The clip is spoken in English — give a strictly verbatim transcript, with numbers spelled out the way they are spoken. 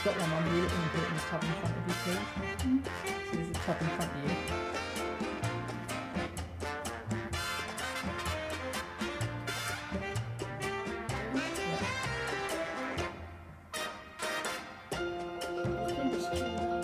got one on you, and put it in the tub in front of you, please. Mm. So there's a tub in front of you. I think it's too late.